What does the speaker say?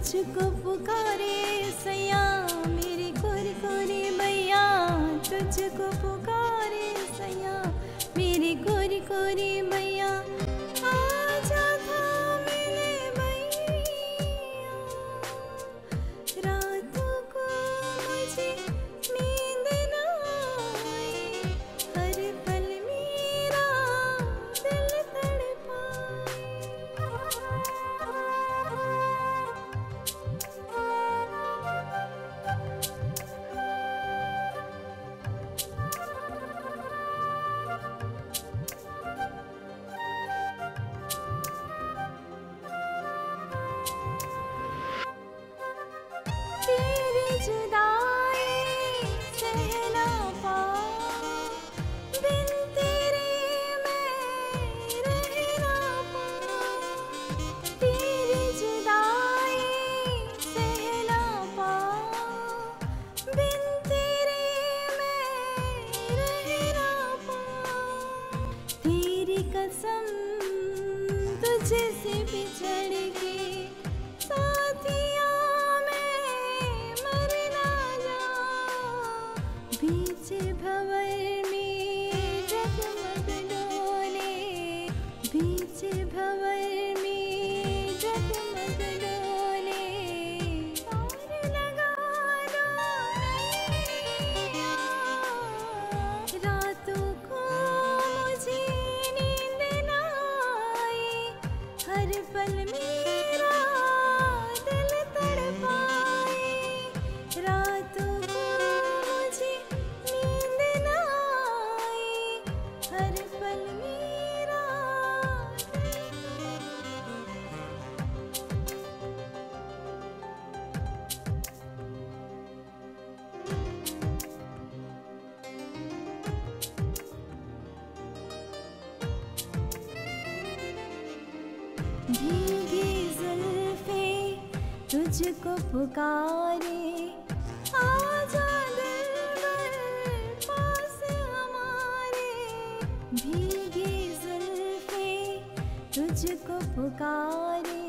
तुझको पुकारे सैया मेरी कोरी कोरी मैया, तुझको पुकारे सैया मेरी कोरी कोरी मैया। आजा थाम ले मैया, रातों को मुझे नींद न आए, हर पल मेरा दिल तड़पाए। तेरी जुदाई सह ना पाऊं, बिन तेरे मैं रह ना पाऊं। तेरी जुदाई सह ना पाऊं, बिन तेरे मैं रह ना पाऊं। तेरी कसम तुझसे बिछड़ के साथिया बीच भंवर में जगमग डोले, बीच भंवर में जगमग डोले। और लगा दो नैया, रातों को मुझे नींद न आए, हर पल मेरा दिल तड़पाए। रातों को मुझे नींद न आए, हर पल मेरा भीगी जुल्फे तुझको पुकारे, आजा दिलबर पास हमारे। भीगी जुल्फे तुझको पुकारे,